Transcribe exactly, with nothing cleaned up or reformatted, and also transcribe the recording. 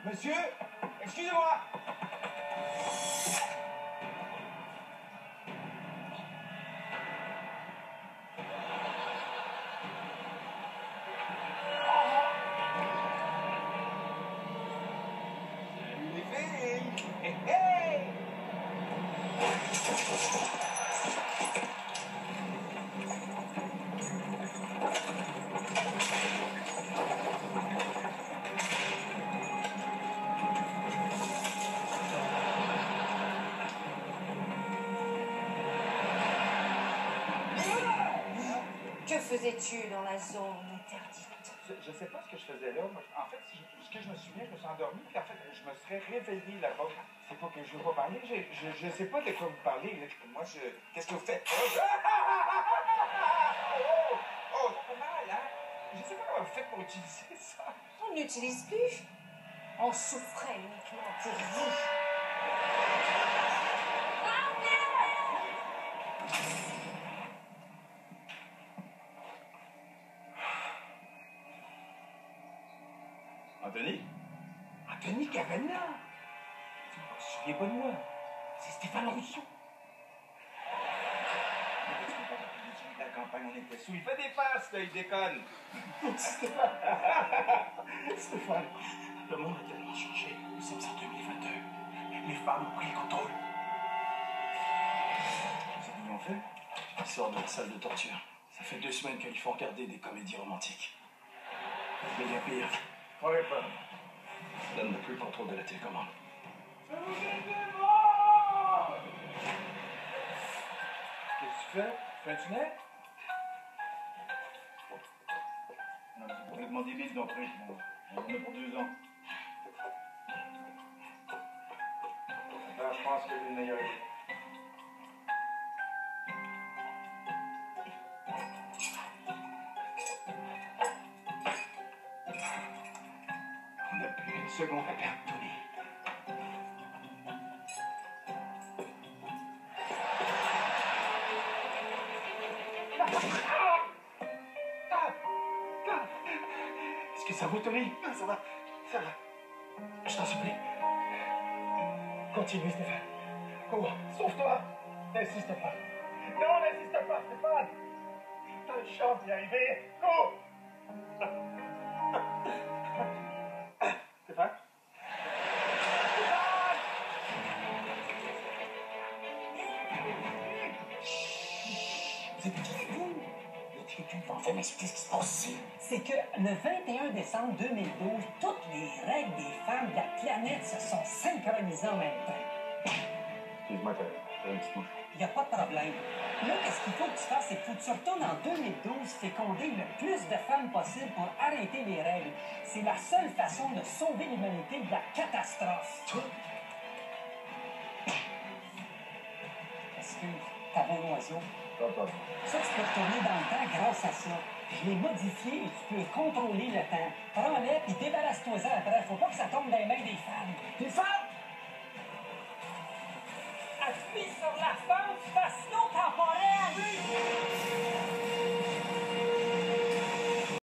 Monsieur, excusez-moi. Salut les filles. Hey, hey. Que faisais-tu dans la zone interdite? Je, je sais pas ce que je faisais là. Moi, en fait, je- ce que je me souviens, je me suis endormi, puis en fait, je me serais réveillé là-bas. C'est pas que je veux pas parler, je, je, je sais pas de quoi vous parlez. Là. Moi, je... Qu'est-ce que vous faites? Oh, oh, oh, c'est pas mal, hein? Je sais pas comment vous faites pour utiliser ça. On n'utilise plus. On souffrait uniquement pour vous. Anthony? Anthony Cavana? Tu ne te souviens pas de moi? C'est Stéphane Rousseau. La campagne, on était sous. Il fait des farces, là, il déconne. Stéphane. Stéphane, le monde a tellement changé. Nous sommes en deux mille vingt-deux. Les femmes ont pris le contrôle. Qu'est-ce qu'ils ont fait? Ils sortent de la salle de torture. Ça fait deux semaines qu'ils font regarder des comédies romantiques. Mais il y a pire. Ouais, pas. Donne n'a plus le contrôle de la télécommande. Je vous ai fait mort! Qu'est-ce que tu fais? Tu fais un tunnel? Non, c'est complètement débile, donc oui. On en a pour deux ans. Alors, je pense que c'est une meilleure idée. On n'a plus une seconde à perdre, Tony. Est-ce que ça va, Tony? Non, ça va, ça va. Je t'en supplie. Continue, Stéphane. Oh, sauve-toi! N'insiste pas. Non, n'insiste pas, Stéphane! T'as une chance d'y arriver. Cours! Stéphane? Vous êtes fou? Le tribunal va enfin m'expliquer ce qui se passe ici. C'est que le vingt et un décembre deux mille douze, toutes les règles des femmes de la planète se sont synchronisées en même temps. Excuse-moi, t'as un petit mouche. Il n'y a pas de problème. Là, qu'est-ce qu'il faut que tu fasses? C'est qu'il faut que tu retournes en deux mille douze, féconder le plus de femmes possible pour arrêter les règles. C'est la seule façon de sauver l'humanité de la catastrophe. Est-ce que t'as bon oiseau? Papa. Ça, tu peux retourner dans le temps grâce à ça. Je l'ai modifié et tu peux contrôler le temps. Prends-les puis débarrasse-toi-en après. Faut pas que ça tombe dans les mains des femmes. Des femmes! Appuie!